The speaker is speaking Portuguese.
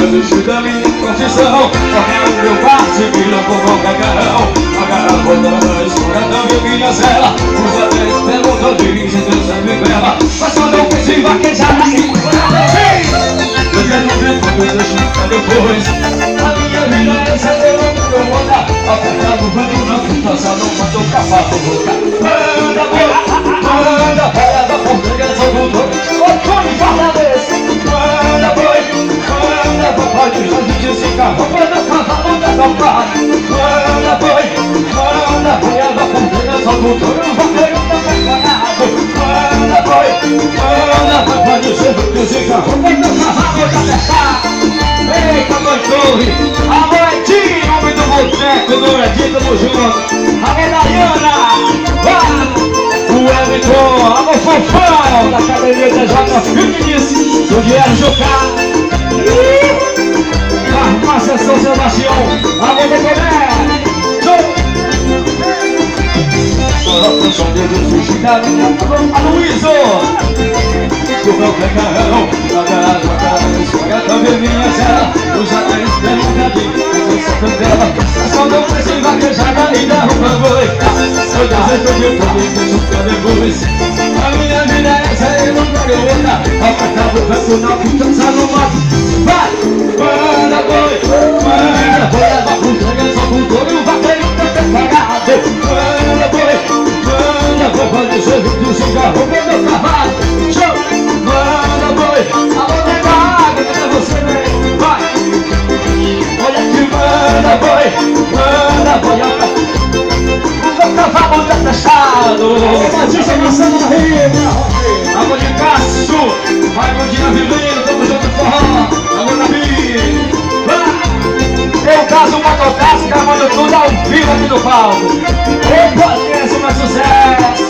desistir da minha profissão. Qualquer o meu bate, me levou qualquer carrão. A garota da história também minha zela. Os atéis perguntam de mim, se Deus sempre bela. Mas quando eu pensei vaquejada e eu quero ver como eu deixo pra depois. A minha vida é essa, eu não vou rodar. Apertado o banco na fita, só não mandou pra fato voltar. Manda boi, manda praia da porteira, sou do doido. Ô, Tony Fortaleza. Manda boi, manda papai, que já gente se carro, manda cavalo da topada. Manda boi, manda praia da porteira, sou do doido. O vaqueiro tá preparado. Manda boi, manda papai, que já gente se carro, manda cavalo da topada. Eita, Mãe Torre, a Moedinha, homem do boteco, do Edinho, tamo junto. A medalhona, o Everton, a Mofofão, da academia da Jota Fitness, do Diário Jocar. Farmácia São Sebastião, a Modecolé, show! Só som de Deus, fugir da minha mão, a Luíso! Do meu pecarão, a história também minha zela. Os atéis perguntadinhos, eu sou candela. Só não pensei vaquejada e derruba boi. Eu desejo de poder, deixo pra depois. A minha vida é essa, eu não quero outra. Apertado o canto na putança no mato. Vai! Manda boi, manda boi. Leva pro chega, só com todo o vaqueiro tá preparado. Manda boi, pode ser do cigarro, manda cavalo. Show! Manda boi, a mão da água, pra você ver. Vai! Olha que manda boi, o meu cavalo tá fechado. Batista passando na rima. Amor de Cássio, vai Gondina Viveiro, tamo junto forró. Amor da Bia. Eu caso uma tocaça, gravando tudo ao vivo aqui no palco. Opa, esse é o meu sucesso.